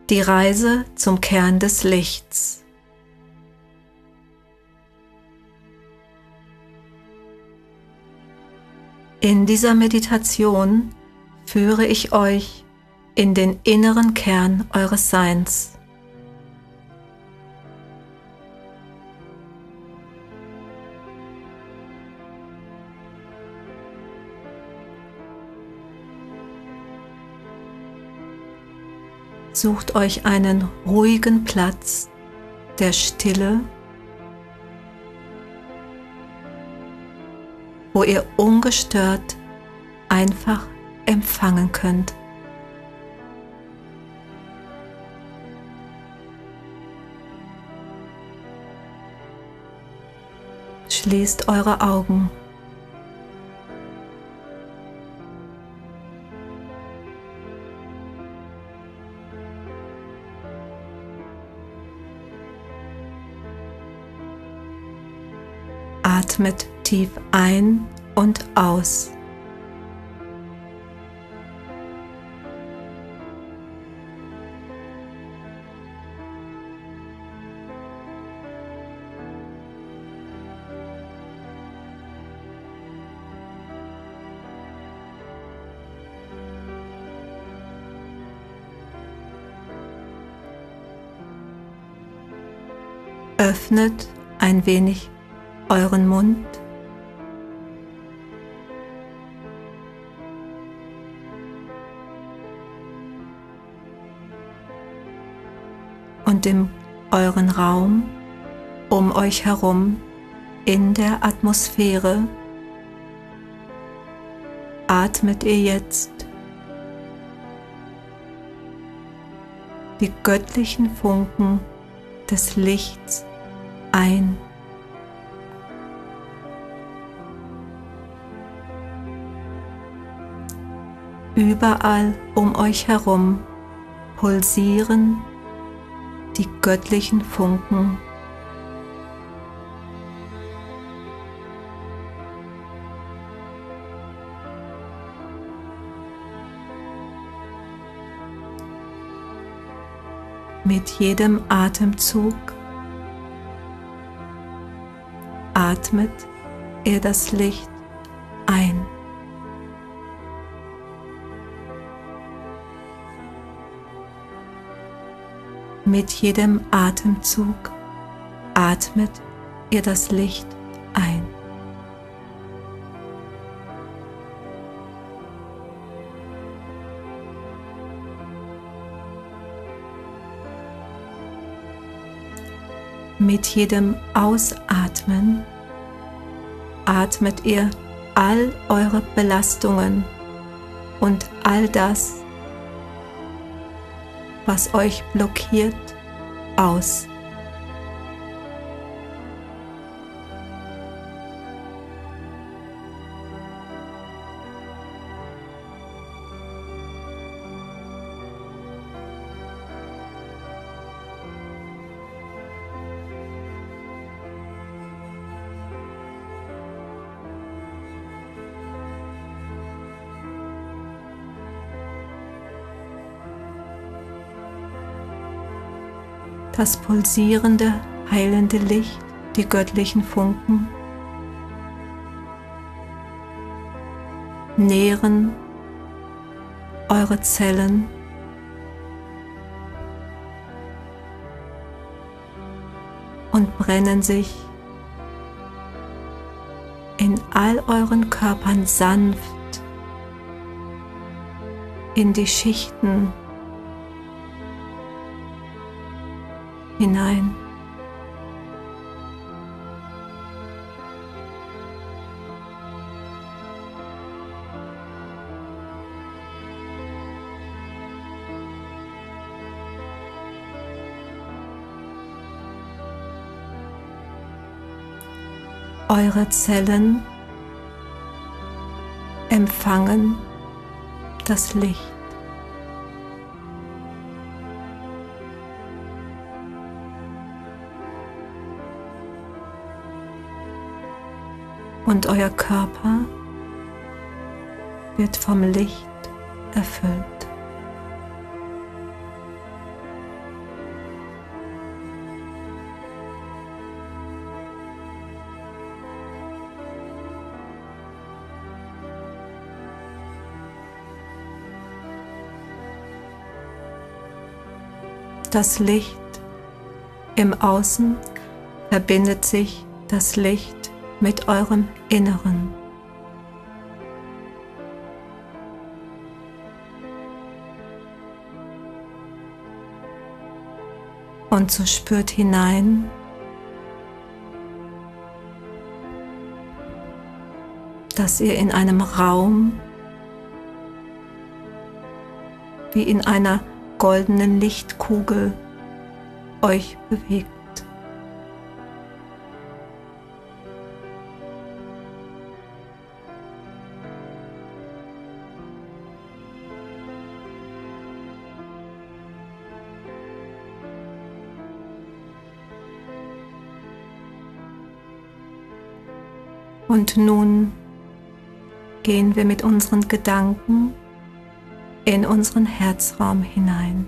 Die Reise zum Kern des Lichts. In dieser Meditation führe ich euch in den inneren Kern eures Seins. Sucht euch einen ruhigen Platz der Stille, wo ihr ungestört einfach empfangen könnt. Schließt eure Augen. Atmet tief ein und aus. Öffnet ein wenig euren Mund und euren Raum um euch herum in der Atmosphäre atmet ihr jetzt die göttlichen Funken des Lichts ein. Überall um euch herum pulsieren die göttlichen Funken. Mit jedem Atemzug atmet ihr das Licht ein. Mit jedem Atemzug atmet ihr das Licht ein. Mit jedem Ausatmen atmet ihr all eure Belastungen und all das, was euch blockiert, aus. Das pulsierende, heilende Licht, die göttlichen Funken, nähren eure Zellen und brennen sich in all euren Körpern sanft in die Schichten hinein. Eure Zellen empfangen das Licht. Und euer Körper wird vom Licht erfüllt. das Licht im Außen verbindet sich das Licht mit eurem Inneren. Und so spürt hinein, dass ihr in einem Raum wie in einer goldenen Lichtkugel euch bewegt. Und nun gehen wir mit unseren Gedanken in unseren Herzraum hinein.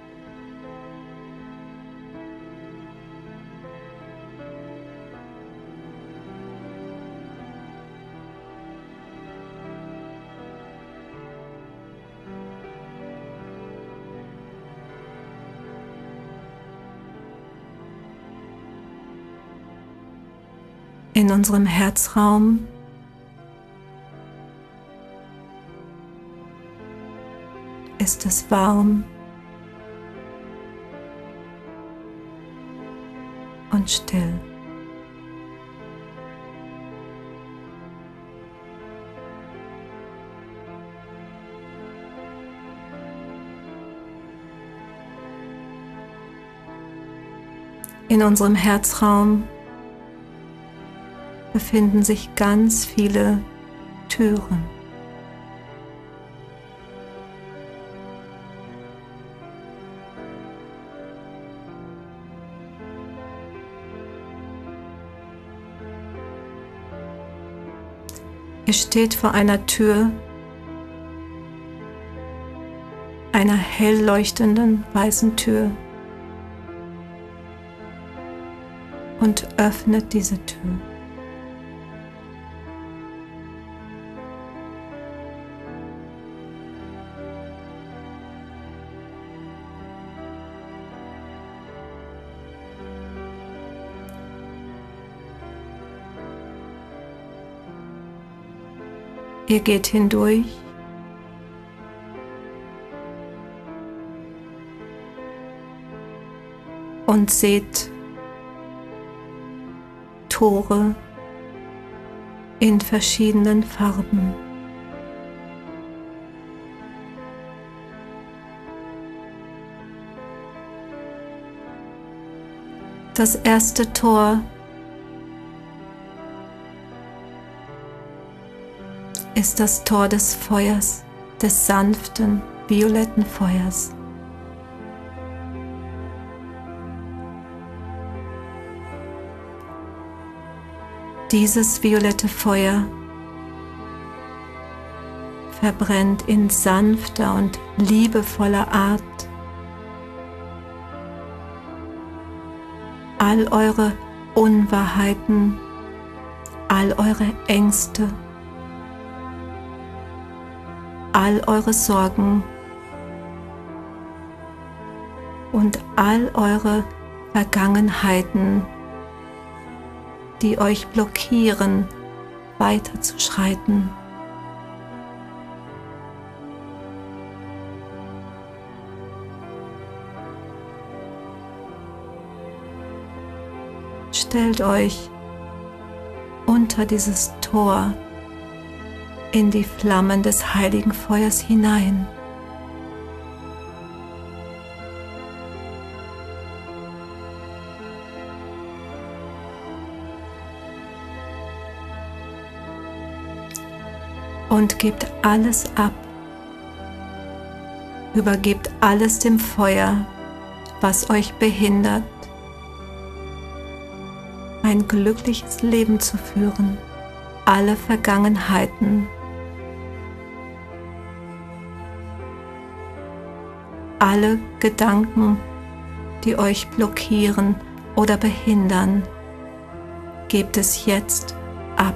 In unserem Herzraum ist es warm und still. In unserem Herzraum befinden sich ganz viele Türen. Ihr steht vor einer Tür, einer hell leuchtenden weißen Tür, und öffnet diese Tür. Ihr geht hindurch und seht Tore in verschiedenen Farben. Das erste Tor ist das Tor des Feuers, des sanften, violetten Feuers. Dieses violette Feuer verbrennt in sanfter und liebevoller Art all eure Unwahrheiten, all eure Ängste, all eure Sorgen und all eure Vergangenheiten, die euch blockieren, weiterzuschreiten. Stellt euch unter dieses Tor in die Flammen des heiligen Feuers hinein. Und gebt alles ab. Übergebt alles dem Feuer, was euch behindert, ein glückliches Leben zu führen. Alle Vergangenheiten, alle Gedanken, die euch blockieren oder behindern, gebt es jetzt ab.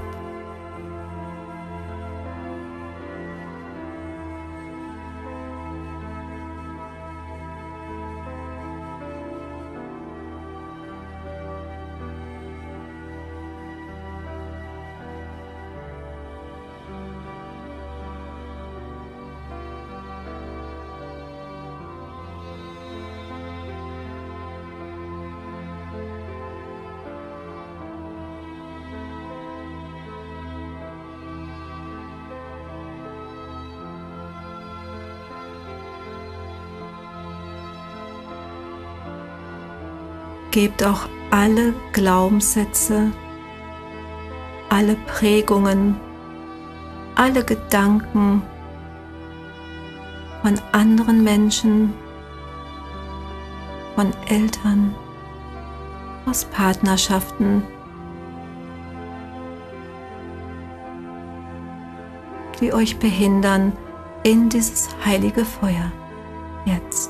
gebt auch alle Glaubenssätze, alle Prägungen, alle Gedanken von anderen Menschen, von Eltern, aus Partnerschaften, die euch behindern, in dieses heilige Feuer jetzt.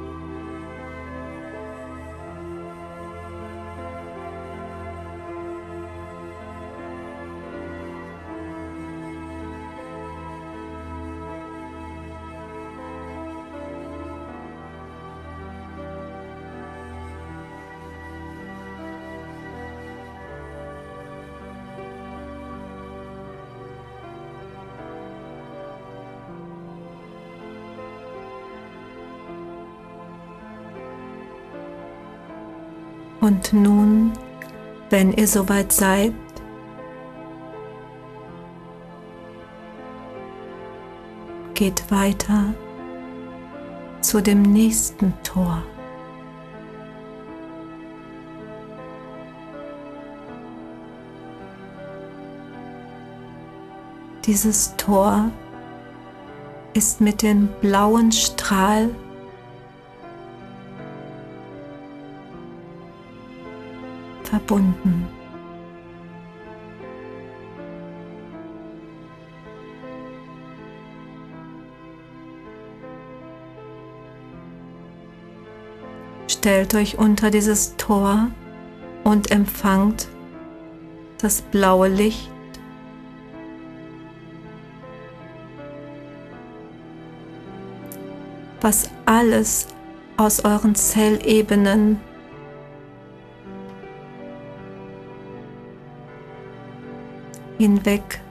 Und nun, wenn ihr soweit seid, geht weiter zu dem nächsten Tor. Dieses Tor ist mit dem blauen Strahl verbunden. Stellt euch unter dieses Tor und empfangt das blaue Licht, was alles aus euren Zellebenen hinweg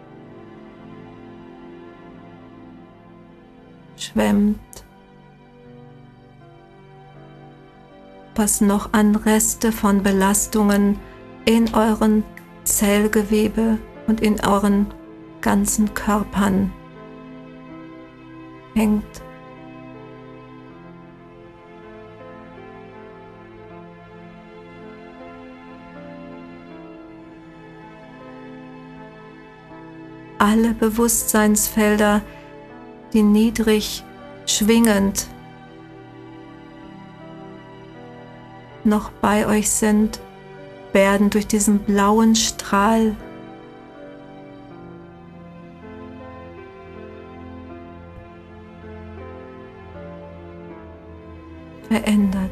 schwemmt, was noch an Reste von Belastungen in euren Zellgewebe und in euren ganzen Körpern hängt. Alle Bewusstseinsfelder, die niedrig schwingend noch bei euch sind, werden durch diesen blauen Strahl verändert.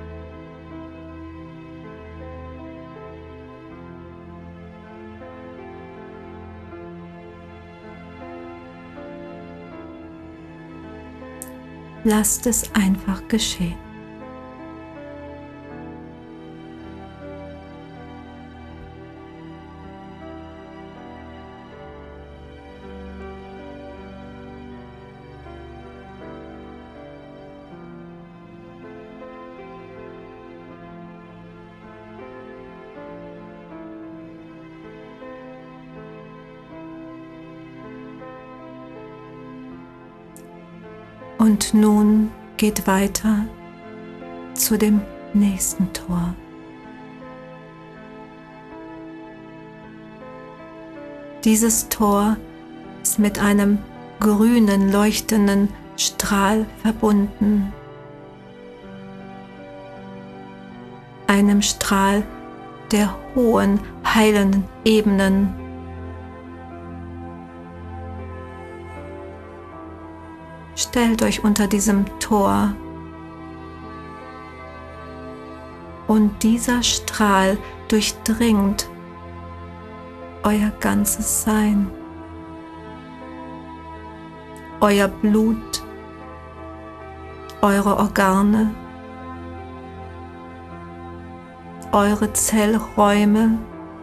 Lasst es einfach geschehen. Und nun geht weiter zu dem nächsten Tor. Dieses Tor ist mit einem grünen, leuchtenden Strahl verbunden. Einem Strahl der hohen, heilenden Ebenen. Stellt euch unter diesem Tor und dieser Strahl durchdringt euer ganzes Sein, euer Blut, eure Organe, eure Zellräume,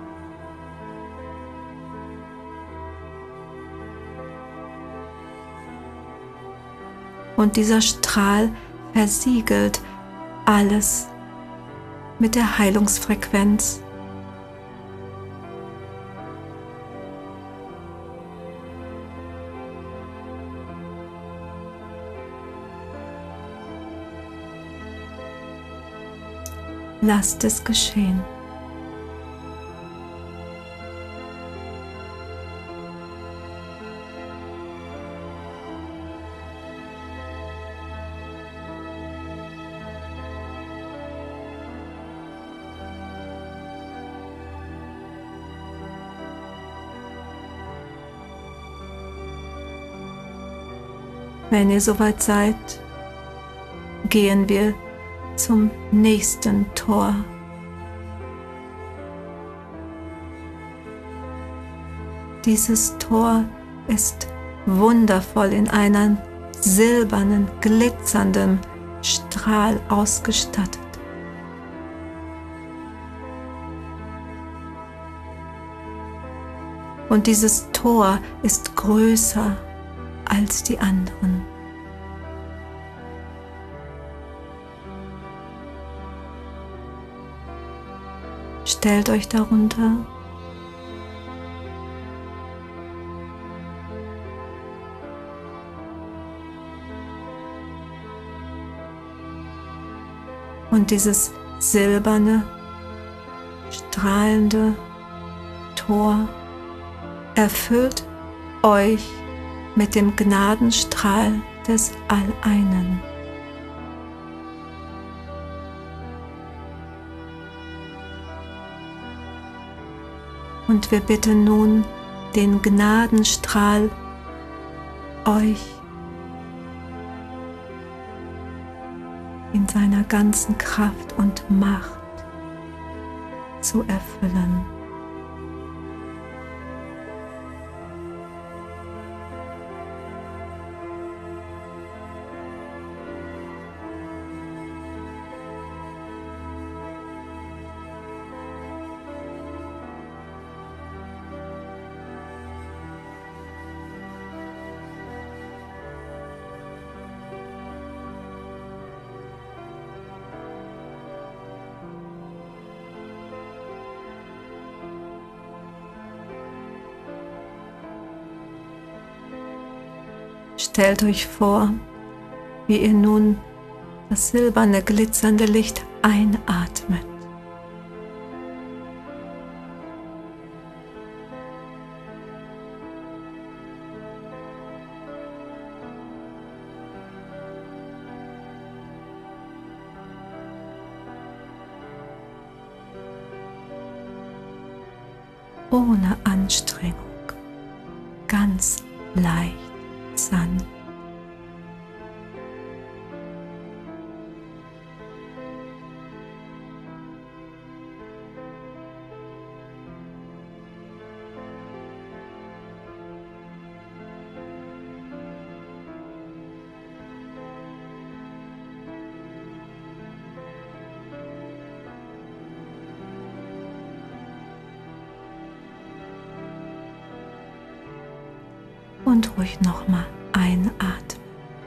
und dieser Strahl versiegelt alles mit der Heilungsfrequenz. lasst es geschehen. Wenn ihr soweit seid, gehen wir zum nächsten Tor. Dieses Tor ist wundervoll in einen silbernen, glitzernden Strahl ausgestattet. Und dieses Tor ist größer als die anderen. Stellt euch darunter. Und dieses silberne, strahlende Tor erfüllt euch mit dem Gnadenstrahl des Alleinen. Und wir bitten nun den Gnadenstrahl euch in seiner ganzen Kraft und Macht zu erfüllen. Stellt euch vor, wie ihr nun das silberne, glitzernde Licht einatmet. Ohne Anstrengung, ganz leicht, sanft. Und ruhig nochmal einatmen.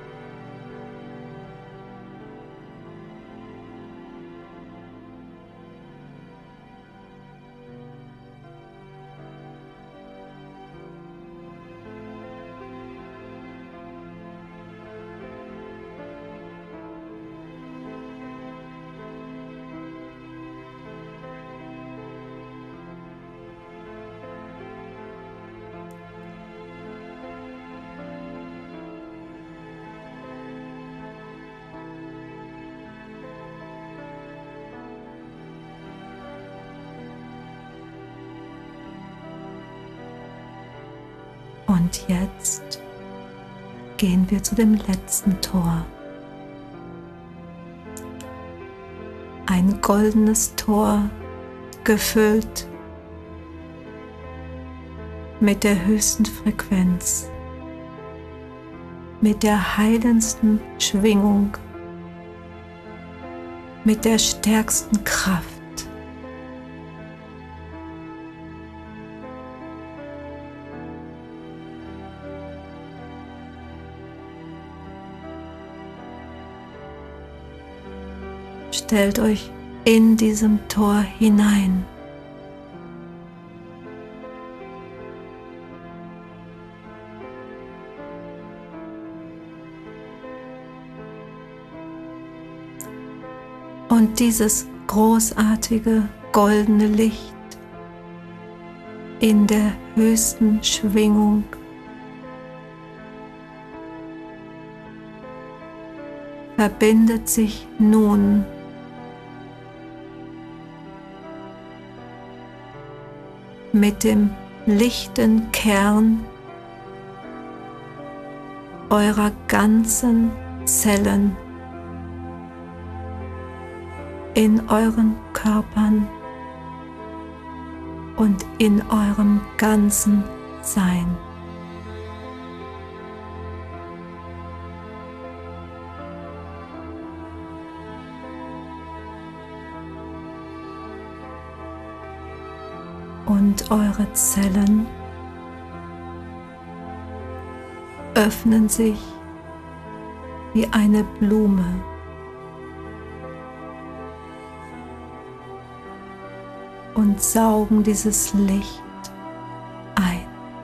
Und jetzt gehen wir zu dem letzten Tor. Ein goldenes Tor, gefüllt mit der höchsten Frequenz, mit der heilendsten Schwingung, mit der stärksten Kraft. Stellt euch in diesem Tor hinein. Und dieses großartige goldene Licht in der höchsten Schwingung verbindet sich nun mit dem lichten Kern eurer ganzen Zellen in euren Körpern und in eurem ganzen Sein. Und eure Zellen öffnen sich wie eine Blume und saugen dieses Licht ein.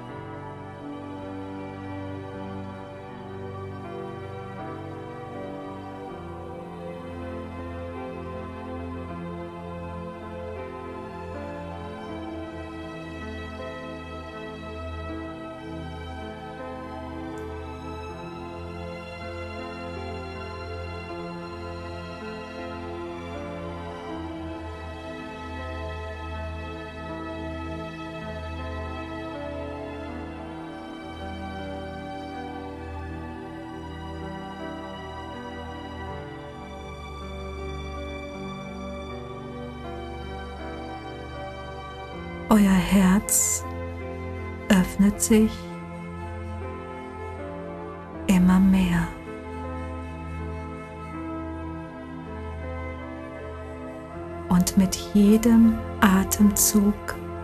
Euer Herz öffnet sich immer mehr. Und mit jedem Atemzug,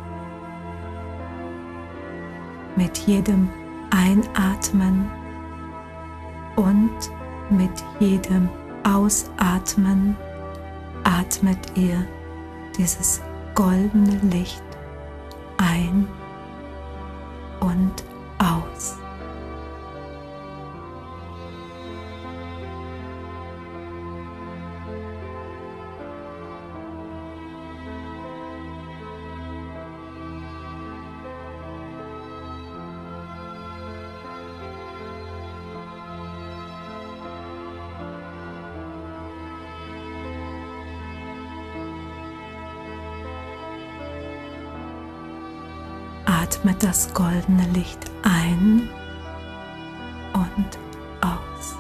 mit jedem Einatmen und mit jedem Ausatmen atmet ihr dieses goldene Licht ein und aus. Atmet das goldene Licht ein und aus.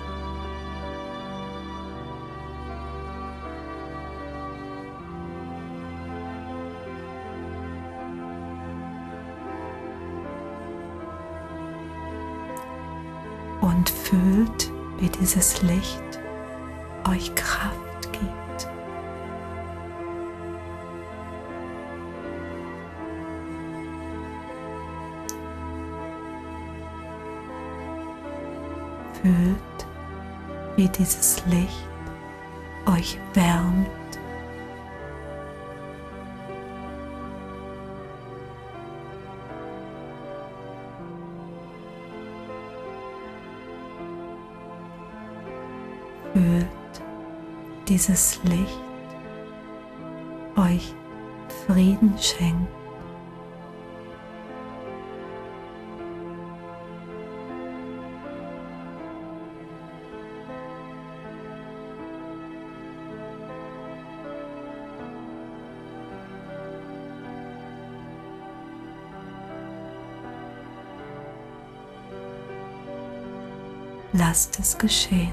Und fühlt, wie dieses Licht euch Kraft gibt. Fühlt, wie dieses Licht euch wärmt. Fühlt dieses Licht euch Frieden schenkt. Lasst es geschehen.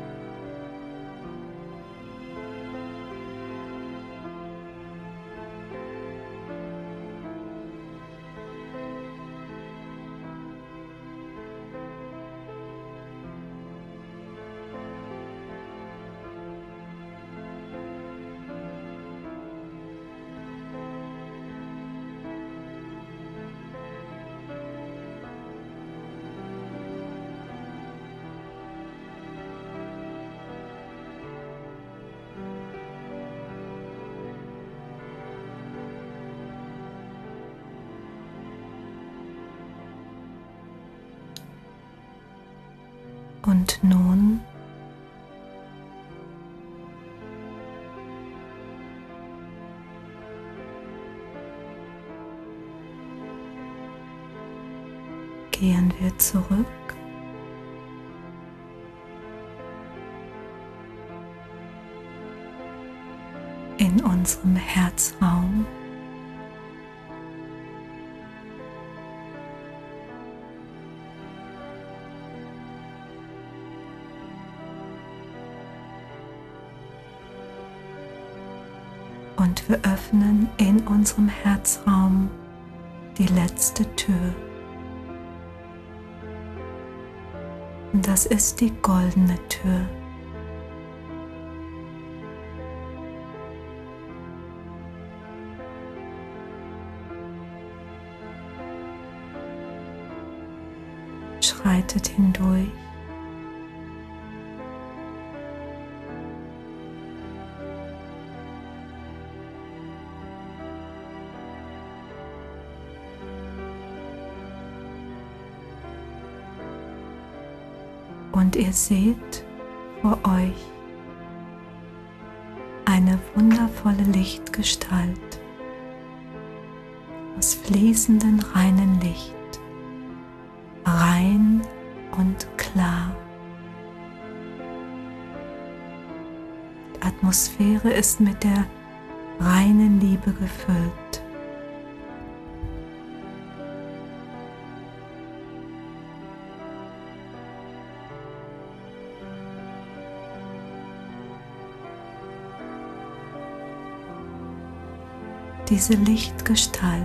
Und nun wir zurück in unserem Herzraum. Und wir öffnen in unserem Herzraum die letzte Tür. Und das ist die goldene Tür. Schreitet hindurch. Und ihr seht vor euch eine wundervolle Lichtgestalt aus fließendem reinen Licht, rein und klar. Die Atmosphäre ist mit der reinen Liebe gefüllt. Diese Lichtgestalt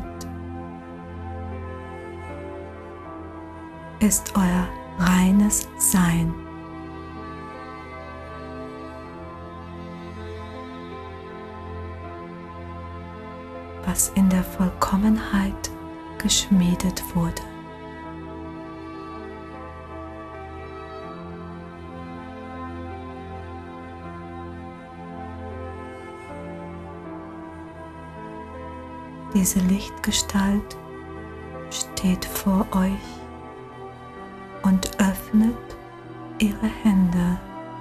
ist euer reines Sein. Was in der Vollkommenheit geschmiedet wurde. Diese Lichtgestalt steht vor euch und öffnet ihre Hände.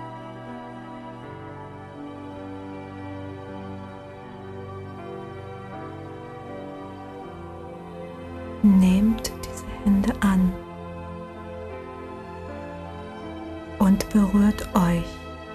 Nehmt diese Hände an und berührt euch.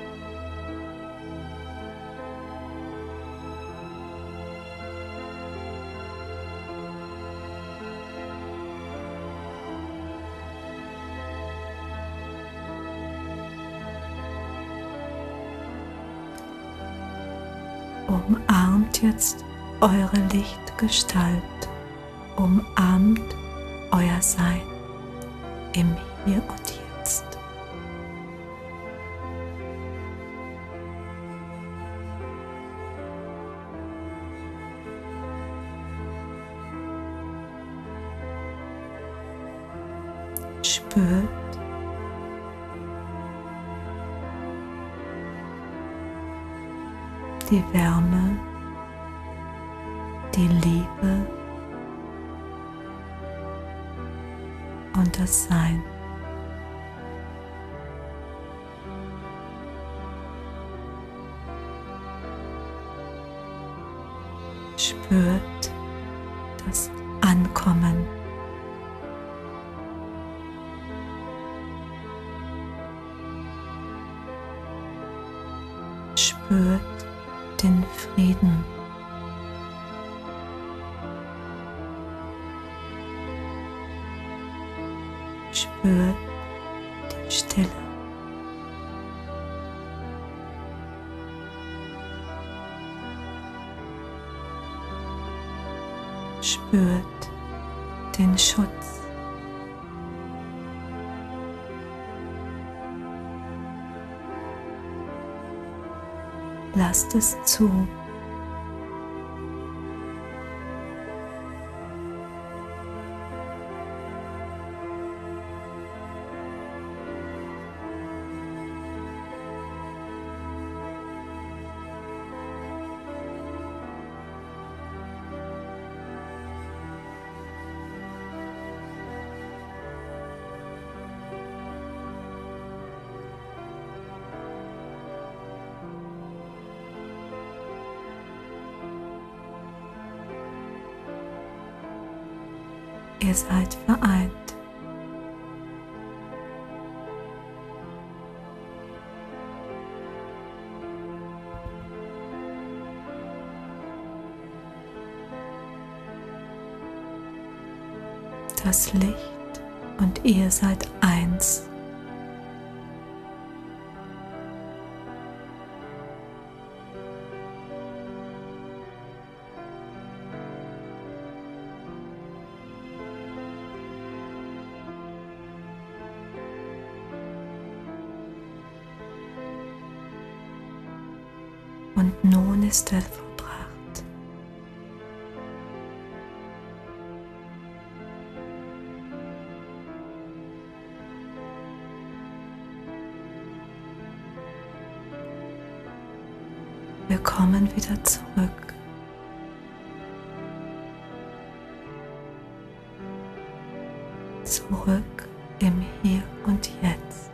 Umarmt jetzt eure Lichtgestalt, umarmt euer Sein im Hier und Jetzt. Spürt die Wärme, die Liebe und das Sein. Spürt das Ankommen. Spürt den Frieden. Spürt die Stille. Spürt den Schutz. Lasst es zu. Ihr seid vereint das Licht und ihr seid eins. Und nun ist er vollbracht. Wir kommen wieder zurück. Zurück im Hier und Jetzt.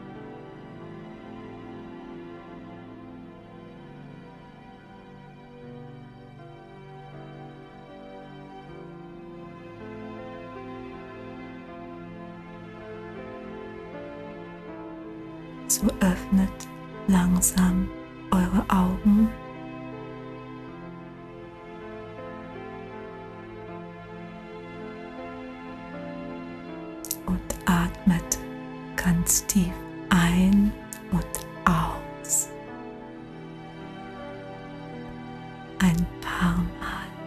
So öffnet langsam eure Augen und atmet ganz tief ein und aus. Ein paar Mal.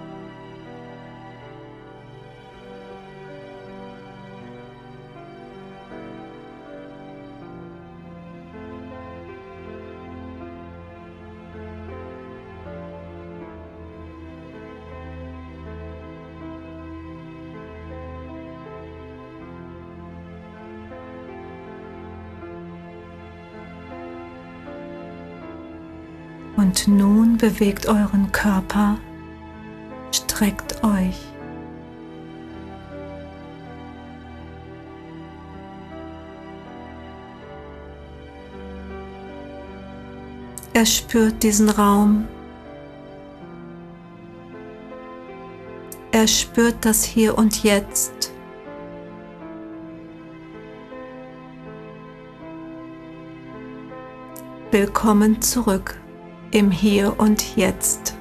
Und nun bewegt euren Körper, streckt euch. Er spürt diesen Raum. Er spürt das Hier und Jetzt. Willkommen zurück im Hier und Jetzt.